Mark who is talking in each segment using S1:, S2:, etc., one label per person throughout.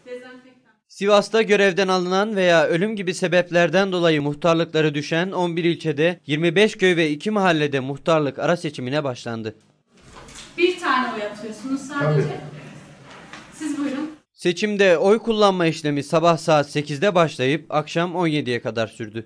S1: Sivas'ta görevden alınan veya ölüm gibi sebeplerden dolayı muhtarlıkları düşen 11 ilçede 25 köy ve 2 mahallede muhtarlık ara seçimine başlandı.
S2: Bir tane oy atıyorsunuz sadece. Tabii. Siz buyurun.
S1: Seçimde oy kullanma işlemi sabah saat 8'de başlayıp akşam 17'ye kadar sürdü.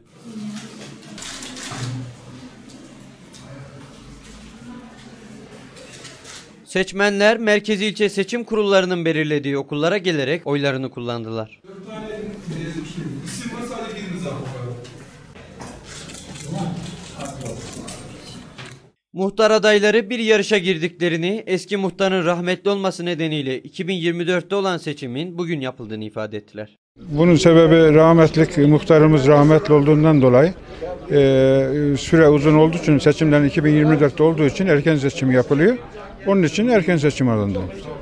S1: Seçmenler merkezi ilçe seçim kurullarının belirlediği okullara gelerek oylarını kullandılar.
S3: 4 tane isim var, sadece biriniz var.
S1: Muhtar adayları bir yarışa girdiklerini, eski muhtarın rahmetli olması nedeniyle 2024'te olan seçimin bugün yapıldığını ifade ettiler.
S4: Bunun sebebi muhtarımız rahmetli olduğundan dolayı süre uzun olduğu için, seçimlerin 2024'te olduğu için erken seçim yapılıyor. Onun için erken seçim alındı.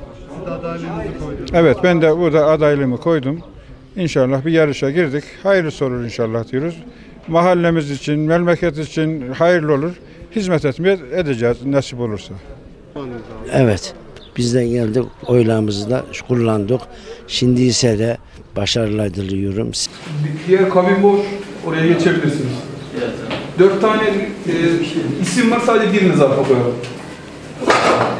S4: Evet, ben de burada adaylığımı koydum. İnşallah bir yarışa girdik. Hayırlısı olur inşallah diyoruz. Mahallemiz için, memleket için hayırlı olur. Hizmet edeceğiz nasip olursa.
S5: Evet, biz de geldik, oylarımızı da kullandık. Şimdi ise de başarılar diliyorum.
S3: Diğer kabin boş, oraya geçebilirsiniz. 4 tane isim var, sadece biriniz var.